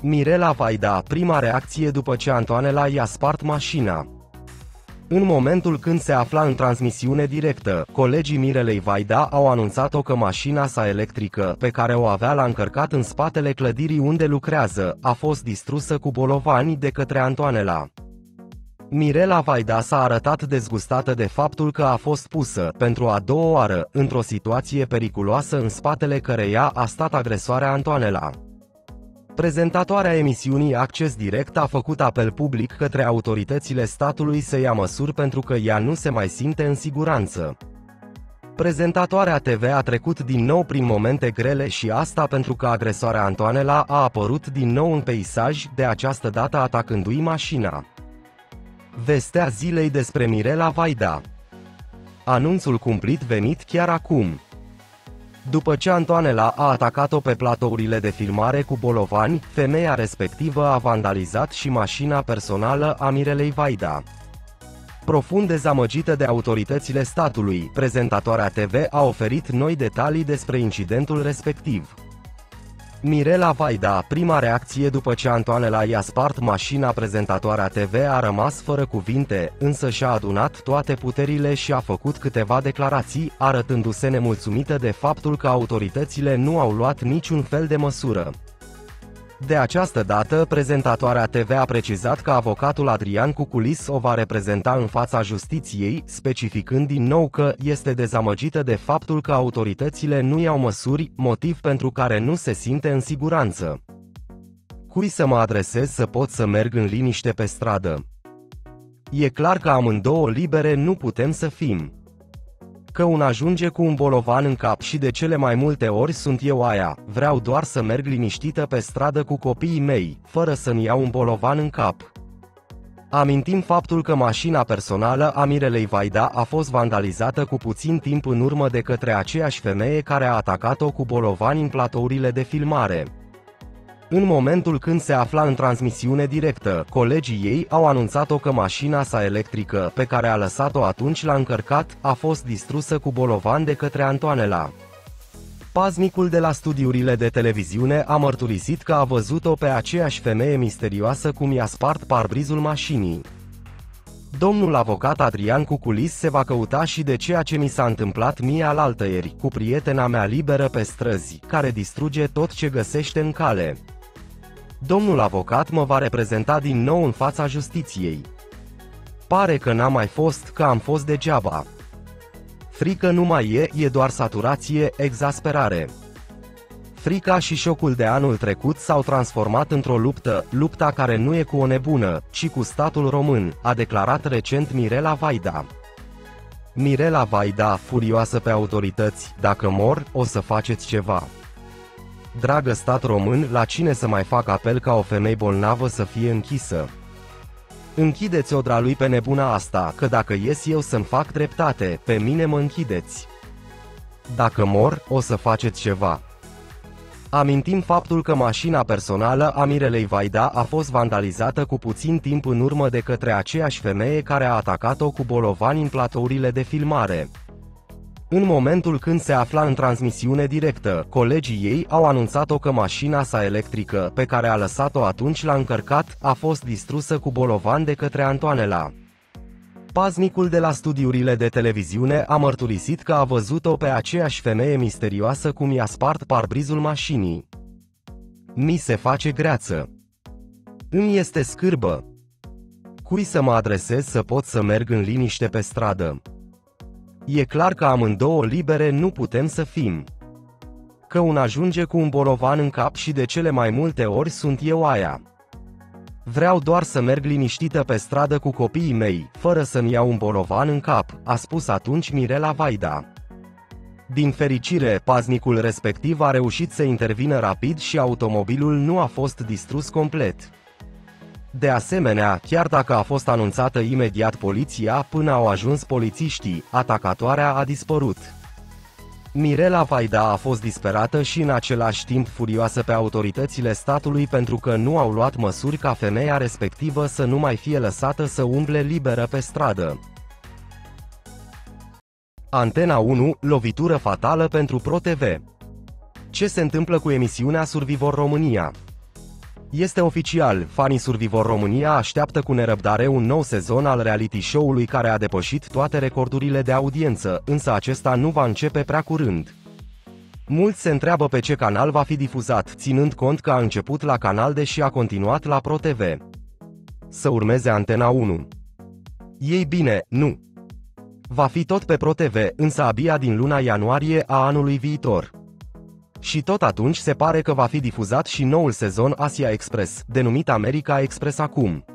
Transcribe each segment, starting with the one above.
Mirela Vaida, prima reacție după ce Antoanela i-a spart mașina. În momentul când se afla în transmisiune directă, colegii Mirelei Vaida au anunțat-o că mașina sa electrică, pe care o avea la încărcat în spatele clădirii unde lucrează, a fost distrusă cu bolovani de către Antoanela. Mirela Vaida s-a arătat dezgustată de faptul că a fost pusă, pentru a doua oară, într-o situație periculoasă în spatele căreia a stat agresoarea Antoanela. Prezentatoarea emisiunii Acces Direct a făcut apel public către autoritățile statului să ia măsuri pentru că ea nu se mai simte în siguranță. Prezentatoarea TV a trecut din nou prin momente grele și asta pentru că agresoarea Antoanela a apărut din nou în peisaj, de această dată atacându-i mașina. Vestea zilei despre Mirela Vaida. Anunțul cumplit venit chiar acum. După ce Antoanela a atacat-o pe platourile de filmare cu bolovani, femeia respectivă a vandalizat și mașina personală a Mirelei Vaida. Profund dezamăgită de autoritățile statului, prezentatoarea TV a oferit noi detalii despre incidentul respectiv. Mirela Vaida, prima reacție după ce Antoanela i-a spart mașina. Prezentatoarea TV a rămas fără cuvinte, însă și-a adunat toate puterile și a făcut câteva declarații, arătându-se nemulțumită de faptul că autoritățile nu au luat niciun fel de măsură. De această dată, prezentatoarea TV a precizat că avocatul Adrian Cuculis o va reprezenta în fața justiției, specificând din nou că este dezamăgită de faptul că autoritățile nu iau măsuri, motiv pentru care nu se simte în siguranță. Cui să mă adresez să pot să merg în liniște pe stradă? E clar că amândouă libere nu putem să fim. Că un ajunge cu un bolovan în cap și de cele mai multe ori sunt eu aia, vreau doar să merg liniștită pe stradă cu copiii mei, fără să-mi iau un bolovan în cap. Amintim faptul că mașina personală a Mirelei Vaida a fost vandalizată cu puțin timp în urmă de către aceeași femeie care a atacat-o cu bolovani în platourile de filmare. În momentul când se afla în transmisiune directă, colegii ei au anunțat-o că mașina sa electrică, pe care a lăsat-o atunci la încărcat, a fost distrusă cu bolovan de către Antoanela. Paznicul de la studiurile de televiziune a mărturisit că a văzut-o pe aceeași femeie misterioasă cum i-a spart parbrizul mașinii. Domnul avocat Adrian Cuculis se va căuta și de ceea ce mi s-a întâmplat mie alaltăieri, cu prietena mea liberă pe străzi, care distruge tot ce găsește în cale. Domnul avocat mă va reprezenta din nou în fața justiției. Pare că n-am mai fost, că am fost degeaba. Frică nu mai e doar saturație, exasperare. Frica și șocul de anul trecut s-au transformat într-o lupta care nu e cu o nebună, ci cu statul român, a declarat recent Mirela Vaida. Mirela Vaida, furioasă pe autorități, dacă mor, o să faceți ceva. Dragă stat român, la cine să mai fac apel ca o femeie bolnavă să fie închisă? Închideți-o dralui pe nebuna asta, că dacă ies eu să-mi fac dreptate, pe mine mă închideți. Dacă mor, o să faceți ceva. Amintim faptul că mașina personală a Mirelei Vaida a fost vandalizată cu puțin timp în urmă de către aceeași femeie care a atacat-o cu bolovani în platourile de filmare. În momentul când se afla în transmisiune directă, colegii ei au anunțat-o că mașina sa electrică, pe care a lăsat-o atunci la încărcat, a fost distrusă cu bolovan de către Antoanela. Paznicul de la studiurile de televiziune a mărturisit că a văzut-o pe aceeași femeie misterioasă cum i-a spart parbrizul mașinii. Mi se face greață. Îmi este scârbă. Cui să mă adresez să pot să merg în liniște pe stradă? E clar că amândouă libere nu putem să fim. Că un ajunge cu un bolovan în cap și de cele mai multe ori sunt eu aia. Vreau doar să merg liniștită pe stradă cu copiii mei, fără să-mi iau un bolovan în cap, a spus atunci Mirela Vaida. Din fericire, paznicul respectiv a reușit să intervină rapid și automobilul nu a fost distrus complet. De asemenea, chiar dacă a fost anunțată imediat poliția, până au ajuns polițiștii, atacatoarea a dispărut. Mirela Vaida a fost disperată și în același timp furioasă pe autoritățile statului pentru că nu au luat măsuri ca femeia respectivă să nu mai fie lăsată să umble liberă pe stradă. Antena 1, lovitură fatală pentru ProTV. Ce se întâmplă cu emisiunea Survivor România? Este oficial, fanii Survivor România așteaptă cu nerăbdare un nou sezon al reality show-ului care a depășit toate recordurile de audiență, însă acesta nu va începe prea curând. Mulți se întreabă pe ce canal va fi difuzat, ținând cont că a început la Canal D și a continuat la Pro TV. Să urmeze Antena 1. Ei bine, nu. Va fi tot pe Pro TV, însă abia din luna ianuarie a anului viitor. Și tot atunci se pare că va fi difuzat și noul sezon Asia Express, denumit America Express acum.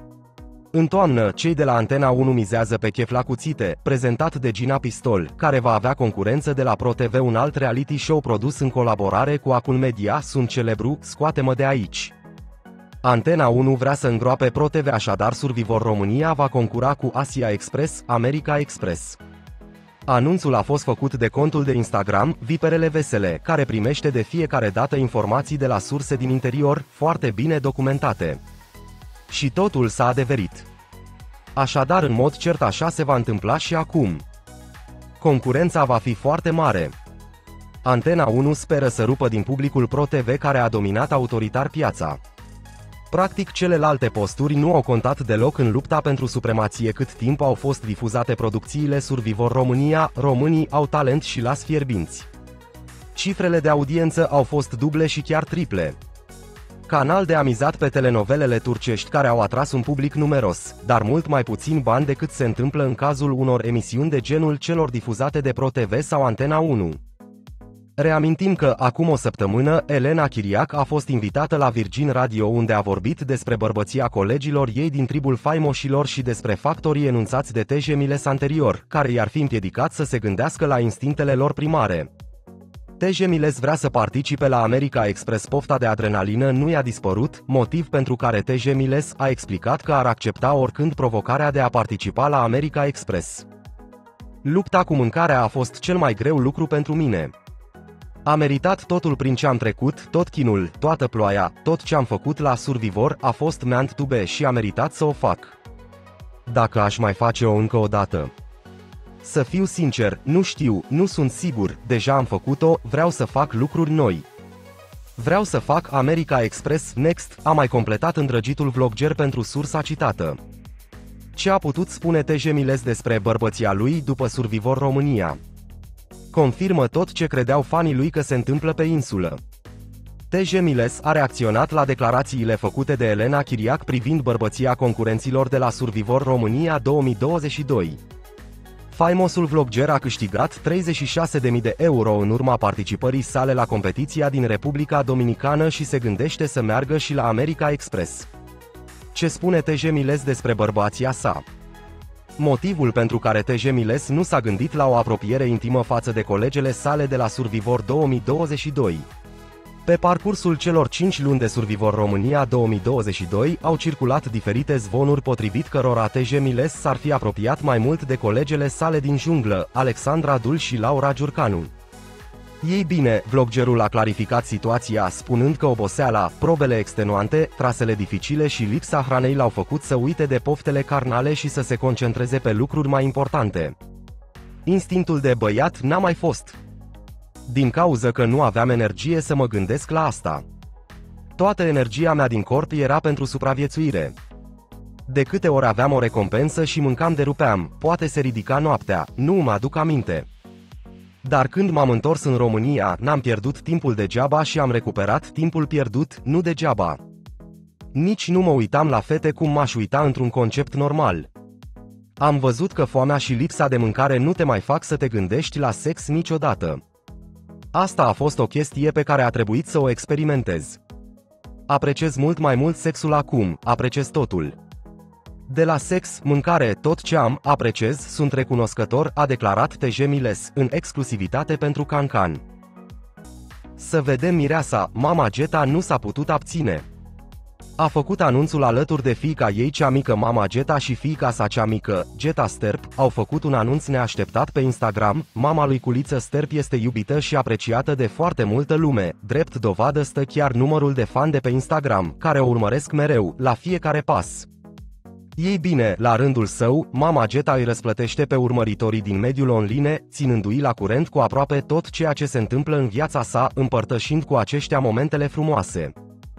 În toamnă, cei de la Antena 1 mizează pe Chef la cuțite, prezentat de Gina Pistol, care va avea concurență de la Pro TV, un alt reality show produs în colaborare cu Acul Media. Sunt celebru, scoate-mă de aici. Antena 1 vrea să îngroape Pro TV, așadar Survivor România va concura cu Asia Express, America Express. Anunțul a fost făcut de contul de Instagram, Viperele Vesele, care primește de fiecare dată informații de la surse din interior, foarte bine documentate. Și totul s-a adeverit. Așadar, în mod cert așa se va întâmpla și acum. Concurența va fi foarte mare. Antena 1 speră să rupă din publicul Pro TV, care a dominat autoritar piața. Practic, celelalte posturi nu au contat deloc în lupta pentru supremație cât timp au fost difuzate producțiile Survivor România. Românii au talent și las fierbinți. Cifrele de audiență au fost duble și chiar triple. Canal D a mizat pe telenovelele turcești, care au atras un public numeros, dar mult mai puțin bani decât se întâmplă în cazul unor emisiuni de genul celor difuzate de Pro TV sau Antena 1. Reamintim că, acum o săptămână, Elena Chiriac a fost invitată la Virgin Radio, unde a vorbit despre bărbăția colegilor ei din tribul faimoșilor și despre factorii enunțați de TJ Miles anterior, care i-ar fi împiedicat să se gândească la instinctele lor primare. TJ Miles vrea să participe la America Express. Pofta de adrenalină nu i-a dispărut, motiv pentru care TJ Miles a explicat că ar accepta oricând provocarea de a participa la America Express. Lupta cu mâncarea a fost cel mai greu lucru pentru mine. A meritat totul prin ce am trecut, tot chinul, toată ploaia, tot ce am făcut la Survivor a fost meant to be și a meritat să o fac. Dacă aș mai face-o încă o dată. Să fiu sincer, nu știu, nu sunt sigur, deja am făcut-o, vreau să fac lucruri noi. Vreau să fac America Express Next, a mai completat îndrăgitul vlogger pentru sursa citată. Ce a putut spune TJ Miles despre bărbăția lui după Survivor România? Confirmă tot ce credeau fanii lui că se întâmplă pe insulă. TJ Miles a reacționat la declarațiile făcute de Elena Chiriac privind bărbăția concurenților de la Survivor România 2022. Faimosul vlogger a câștigat 36.000 de euro în urma participării sale la competiția din Republica Dominicană și se gândește să meargă și la America Express. Ce spune TJ Miles despre bărbația sa? Motivul pentru care TJ Miles nu s-a gândit la o apropiere intimă față de colegele sale de la Survivor 2022. Pe parcursul celor 5 luni de Survivor România 2022 au circulat diferite zvonuri potrivit cărora TJ Miles s-ar fi apropiat mai mult de colegele sale din junglă, Alexandra Dul și Laura Giurcanu. Ei bine, vloggerul a clarificat situația, spunând că oboseala, probele extenuante, trasele dificile și lipsa hranei l-au făcut să uite de poftele carnale și să se concentreze pe lucruri mai importante. Instinctul de băiat n-a mai fost. Din cauză că nu aveam energie să mă gândesc la asta. Toată energia mea din corp era pentru supraviețuire. De câte ori aveam o recompensă și mâncam de rupeam, poate se ridica noaptea, nu îmi aduc aminte. Dar când m-am întors în România, n-am pierdut timpul degeaba și am recuperat timpul pierdut, nu degeaba. Nici nu mă uitam la fete cum m-aș uita într-un concept normal. Am văzut că foamea și lipsa de mâncare nu te mai fac să te gândești la sex niciodată. Asta a fost o chestie pe care a trebuit să o experimentez. Apreciez mult mai mult sexul acum, apreciez totul. De la sex, mâncare, tot ce am, apreciez, sunt recunoscător, a declarat TJ Miles, în exclusivitate pentru Cancan. Să vedem mireasa, mama Geta nu s-a putut abține. A făcut anunțul alături de fiica ei cea mică. Mama Geta și fiica sa cea mică, Geta Sterp, au făcut un anunț neașteptat pe Instagram. Mama lui Culiță Sterp este iubită și apreciată de foarte multă lume, drept dovadă stă chiar numărul de fani de pe Instagram, care o urmăresc mereu, la fiecare pas. Ei bine, la rândul său, mama Geta îi răsplătește pe urmăritorii din mediul online, ținându-i la curent cu aproape tot ceea ce se întâmplă în viața sa, împărtășind cu aceștia momentele frumoase.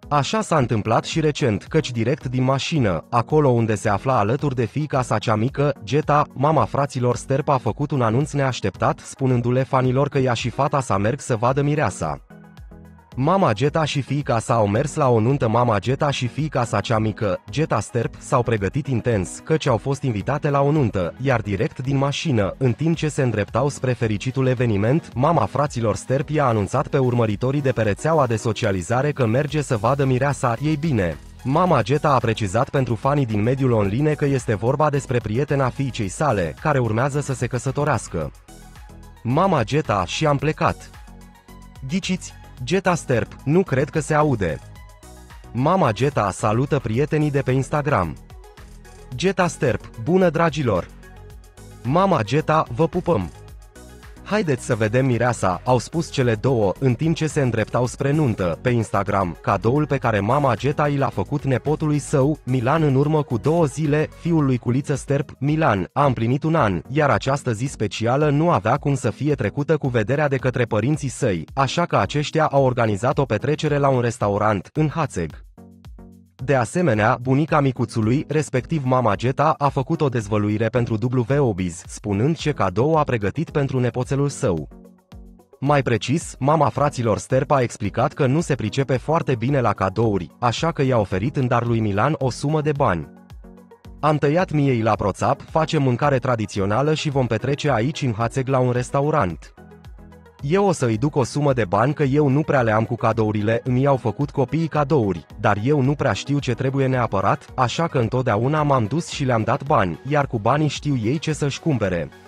Așa s-a întâmplat și recent, căci direct din mașină, acolo unde se afla alături de fiica sa cea mică, Geta, mama fraților Sterp a făcut un anunț neașteptat, spunându-le fanilor că ea și fata sa merg să vadă mireasa. Mama Geta și fiica sa au mers la o nuntă. Mama Geta și fiica sa cea mică, Geta Sterp, s-au pregătit intens, căci au fost invitate la o nuntă, iar direct din mașină, în timp ce se îndreptau spre fericitul eveniment, mama fraților Sterp i-a anunțat pe urmăritorii de pe rețeaua de socializare că merge să vadă mireasa. Ei bine, mama Geta a precizat pentru fanii din mediul online că este vorba despre prietena fiicei sale, care urmează să se căsătorească. Mama Geta și am plecat. Ghiciți? Geta Sterp, nu cred că se aude. Mama Geta salută prietenii de pe Instagram. Geta Sterp, bună dragilor! Mama Geta, vă pupăm! Haideți să vedem mireasa, au spus cele două, în timp ce se îndreptau spre nuntă, pe Instagram, cadoul pe care mama Geta i l-a făcut nepotului său, Milan, în urmă cu 2 zile, fiul lui Culiță Sterp, Milan, a împlinit 1 an, iar această zi specială nu avea cum să fie trecută cu vederea de către părinții săi, așa că aceștia au organizat o petrecere la un restaurant, în Hațeg. De asemenea, bunica micuțului, respectiv mama Geta, a făcut o dezvăluire pentru WOBiz, spunând ce cadou a pregătit pentru nepoțelul său. Mai precis, mama fraților Sterp a explicat că nu se pricepe foarte bine la cadouri, așa că i-a oferit în dar lui Milan o sumă de bani. Am tăiat miei la proțap, facem mâncare tradițională și vom petrece aici în Hațeg la un restaurant. Eu o să-i duc o sumă de bani că eu nu prea le am cu cadourile, îmi au făcut copiii cadouri, dar eu nu prea știu ce trebuie neapărat, așa că întotdeauna m-am dus și le-am dat bani, iar cu banii știu ei ce să-și cumpere.